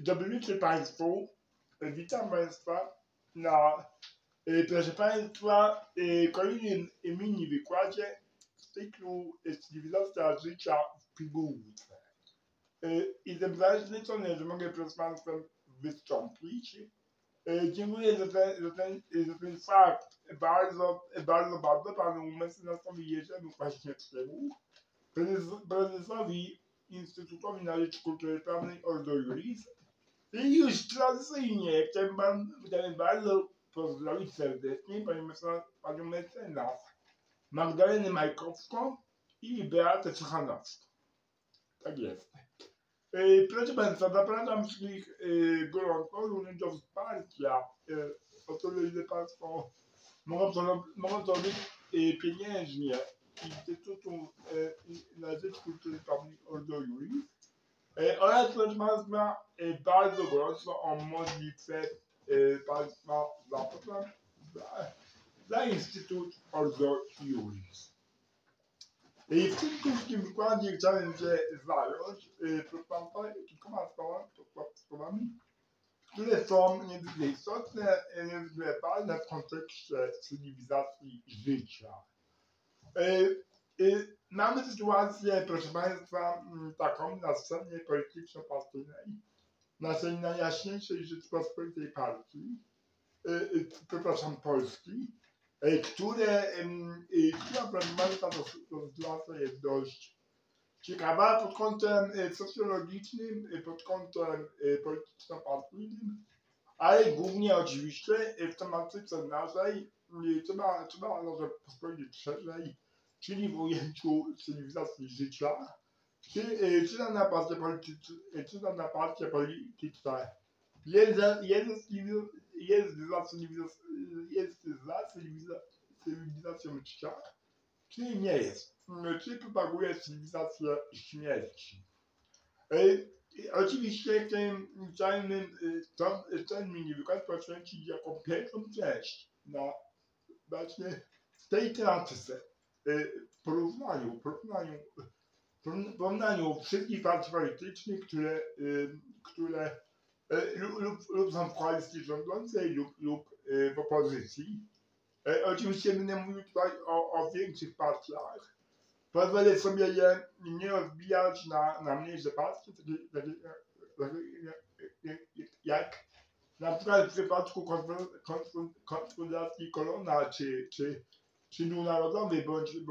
Dobry wieczór Państwu. Witam Państwa na, proszę Państwa, kolejnym mini wykładzie z cyklu Cywilizacja życia w pigułce. I jestem zaszczycony, że mogę przed Państwem wystąpić. Dziękuję za ten fakt bardzo panu mecenasowi Jerzemu Kwaśniewskiemu, prezesowi Instytutowi na Rzecz Kultury Prawnej Ordo Iuris. I już tradycyjnie chciałbym bardzo pozdrowić serdecznie panią mecenas Magdalenę Majkowską i Beatę Czachanowską. Tak jest. Proszę Państwa, zapraszam wszystkich gorąco również do wsparcia, o tyle Państwo mogą to robić pieniężnie Instytutu na Rzecz Kultury Prawnej Ordo Iuris. Oraz proszę Państwa, bardzo gorąco o modlitwę Państwa za Instytut Ordo Iuris. W tym krótkim wykładzie chciałem się zająć, proszę Państwa, kilkoma sprawami, które są niezwykle istotne, niezwykle ważne w kontekście cywilizacji życia. Mamy sytuację, proszę Państwa, taką na scenie polityczno-partyjnej, naszej najjaśniejszej Rzeczypospolitej partii, Polski, która, proszę Państwa, to sytuacja jest dość ciekawa pod kątem socjologicznym, pod kątem polityczno-partyjnym, ale głównie oczywiście w tematyce naszej, trzeba może powiedzieć szerzej, czyli w ujęciu cywilizacji życia, czy na partie polityczne jest za cywilizacją życia, czy nie jest, czy propaguje cywilizację śmierci. Oczywiście chciałbym ten mini wykład poświęcić jako pierwszą część na właśnie tej tematyce. Porównaniu wszystkich partii politycznych, które lub są w koalicji rządzącej, lub w opozycji. Oczywiście będę mówił tutaj o większych partiach. Pozwolę sobie je nie rozbijać na mniejsze partie, jak na przykład w przypadku Konfederacji Kolona, czy Narodowej,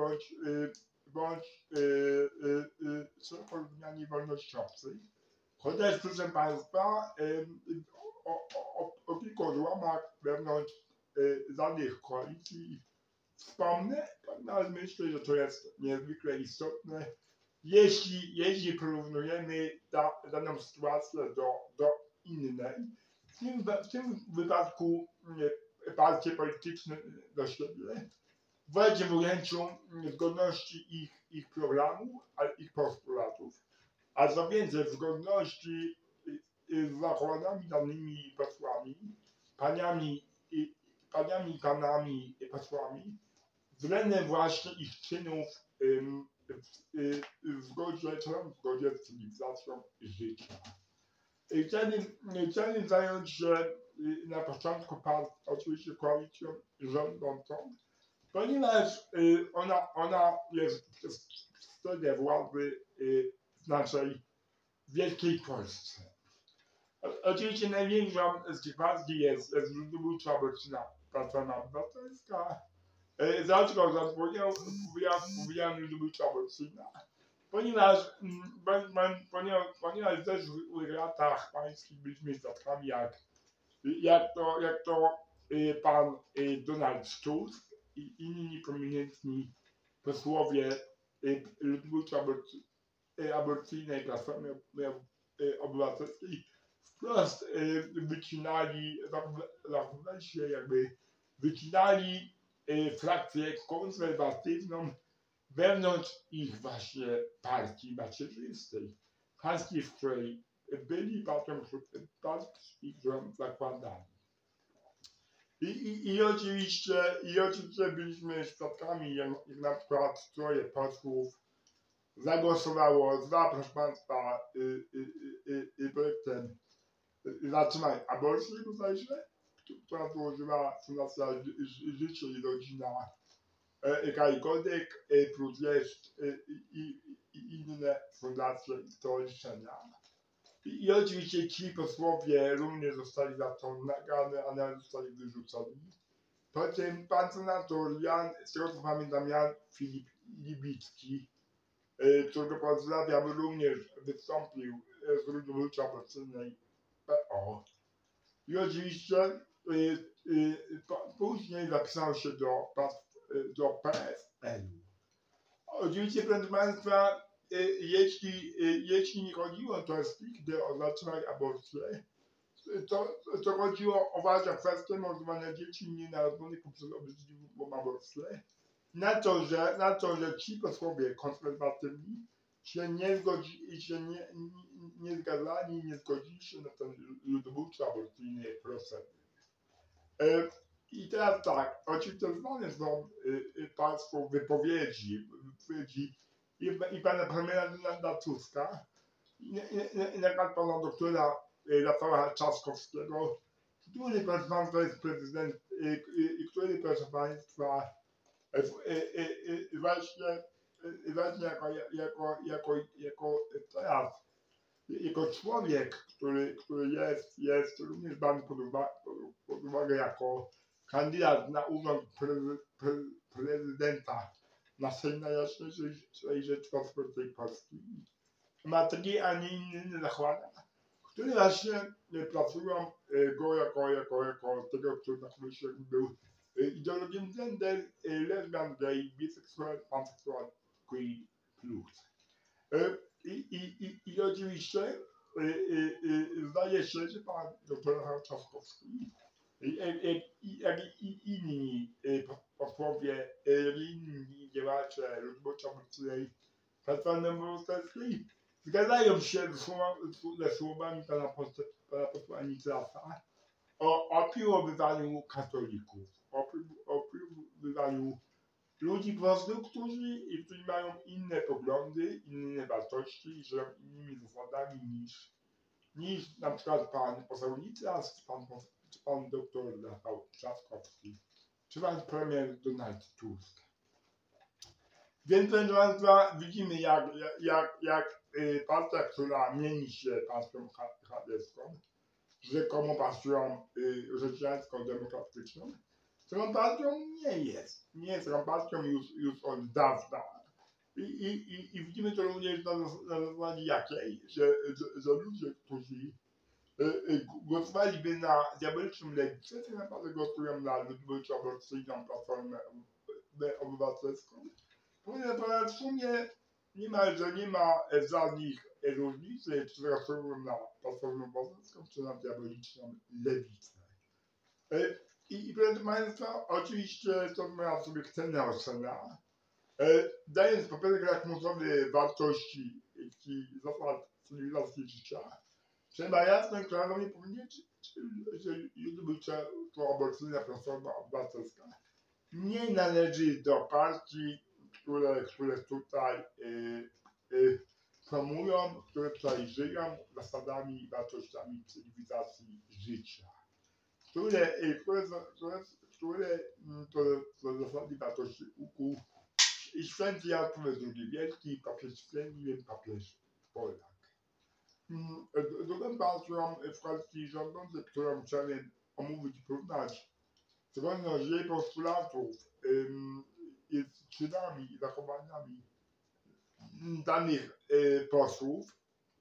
bądź szeroko rozumianej wolnościowcej. Chociaż, proszę Państwa, o kilku odłamach wewnątrz danych koalicji wspomnę, ale myślę, że to jest niezwykle istotne, jeśli porównujemy daną sytuację do innej. W tym wypadku partie polityczne do siebie, właśnie w ujęciu zgodności ich programu, ich postulatów, a co więcej, w zgodności z zakładami danymi posłami, panami posłami, względem właśnie ich czynów w zgodzie z cywilizacją życia. Chciałbym zająć się na początku oczywiście koalicją rządzącą, ponieważ ona jest w stronie władzy w naszej wielkiej Polsce. Oczywiście największą z tych partii jest ludobójcza Obecna Platforma Obywatelska. Dlaczego powiedziałem ludobójcza Obecna? Ponieważ w zeszłych latach pańskich byliśmy świadkami, jak to pan Donald Tusk i inni prominentni posłowie ludobójczej aborcyjnej Platformy Obywatelskiej wprost zachowywali się, jakby wycinali frakcję konserwatywną wewnątrz ich właśnie partii macierzystej, partii, w której byli partii, którą zakładali. I oczywiście byliśmy świadkami, jak na przykład troje posłów zagłosowało za, proszę Państwa, projektem zatrzymać aborcję bodajże, która złożyła Fundacja Życie i Rodzina, Kajkodek, plus jest i inne fundacje i stowarzyszenia. I oczywiście ci posłowie również zostali za to nagrane, a nawet zostali wyrzuceni. Potem pan senator Jan, z tego co pamiętam, Jan Filip Libicki, którego pozdrawiam, również wystąpił z ludności aborcyjnej PO. I oczywiście później zapisał się do PSL-u. Oczywiście, proszę państwa, jeśli nie chodziło to stricte o zatrzymać aborcję, to chodziło o ważną kwestię mordowania dzieci nienarodzonych poprzez obrzydliwą aborcję. Na to, że ci posłowie konserwatywni się nie zgadzali i nie zgodzili się na ten ludobójczy aborcyjny proces. I teraz tak, oczywiście znane są państwo wypowiedzi i pana premiera Donalda Tuska, i na przykład pana doktora Rafała Trzaskowskiego, który, proszę państwa, jest prezydent, który, proszę państwa, właśnie jako człowiek, który jest również brany pod uwagę jako kandydat na urząd prezydenta naszej Najjaśniejszej Rzeczypospolitej Polskiej, ma takie, a nie inne zachowania, które właśnie pracują go jako tego, który na myślę był ideologiem gender, lesbian, gay, biseksual, panseksual, queer plus. I oczywiście zdaje się, że pan doktor Trzaskowski jak i inni posłowie, inni działacze ludności aborcyjnej Platformy Obywatelskiej zgadzają się ze słowami pana posła Nitrasa o opiłowywaniu katolików, opiłowywaniu ludzi po prostu, którzy mają inne poglądy, inne wartości i żyją innymi zasadami niż na przykład pan poseł Nitras, czy pan doktor Rafał Trzaskowski, czy pan premier Donald Tusk. Więc proszę państwa, widzimy jak partia, która mieni się partią chadecką, rzekomo partią chrześcijańską, demokratyczną, którą partią nie jest. Nie jest tą partią już od dawna. I widzimy to również na zasadzie jakiej, że ludzie, którzy głosowaliby na diaboliczną lewicę, tak naprawdę głosują na ludobójczą aborcyjną Platformę Obywatelską. Ponieważ w sumie niemalże nie ma żadnych różnicy, czy głosują na Platformę Obywatelską, czy na diaboliczną lewicę. I proszę państwa, oczywiście to moja subiektywna ocena, dając poprawek lakmusowy wartości i zasad cywilizacji życia, trzeba jasno i klarownie powiedzieć, że ludobójcza to aborcyjna Platforma Obywatelska nie należy do partii, które tutaj promują, które tutaj żyją zasadami i wartościami cywilizacji życia. Które to zasady wartości ukuł i święty Jan Paweł II Wielki, papież Węgiel, papież Polak. Drugą partią w koalicji rządzącej, którą chciałem omówić i porównać, zgodność jej postulatów z czynami i zachowaniami danych posłów,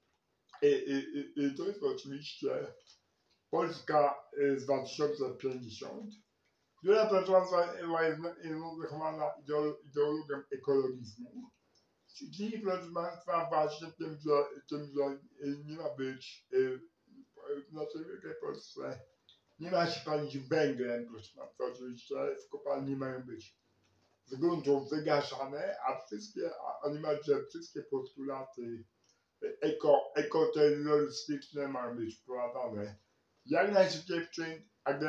to jest oczywiście Polska z 2050, która, proszę państwa, jest zachowana ideologią ekologizmu, czyli, proszę państwa, właśnie tym, że nie ma być w naszej wielkiej Polsce, nie ma się palić węglem, proszę państwa, oczywiście w kopalni mają być z gruntów wygaszane, a niemalże wszystkie postulaty ekoterrorystyczne mają być wprowadzane jak najszybciej w czyn.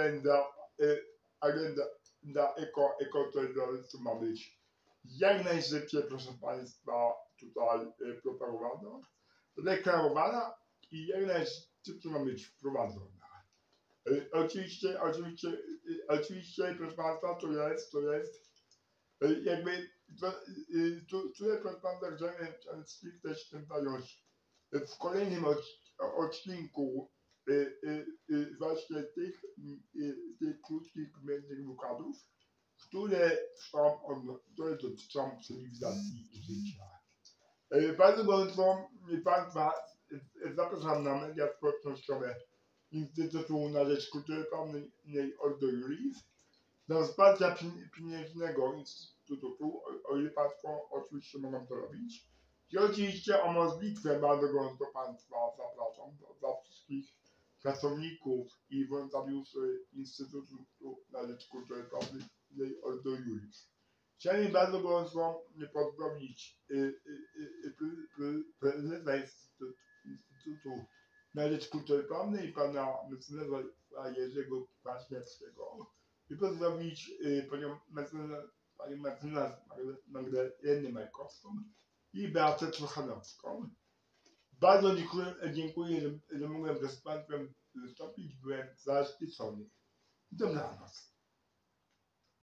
Agenda ekoterrorystów ma być jak najszybciej, proszę państwa, tutaj propagowana, deklarowana i jak najszybciej ma być wprowadzona. Oczywiście, proszę Państwa, to jest jakby, tutaj proszę Państwa, chciałem stricte się tym zająć. W kolejnym odcinku właśnie tych krótkich, kmiennych wykładów, które dotyczą cywilizacji życia. Bardzo gorąco Państwa zapraszam na media społecznościowe Instytutu na Rzecz Kultury Prawnej Ordo Iuris do wsparcia pieniężnego Instytutu, o ile Państwo oczywiście mogą to robić. I oczywiście o modlitwę bardzo gorąco Państwa zapraszam dla wszystkich pracowników i wolontariuszy Instytutu na Rzecz Kultury Prawnej Ordo Iuris. Chciałem bardzo gorąco pozdrowić prezesa Instytutu na Rzecz Kultury Prawnej pana mecenasa Jerzego Kwaśniewskiego i pozdrowić panią mecenas Magdalenę Majkowską i Beatę Trochanowską. Bardzo dziękuję, że mogłem z Państwem wystąpić. Byłem zaszczycony. Dobranoc.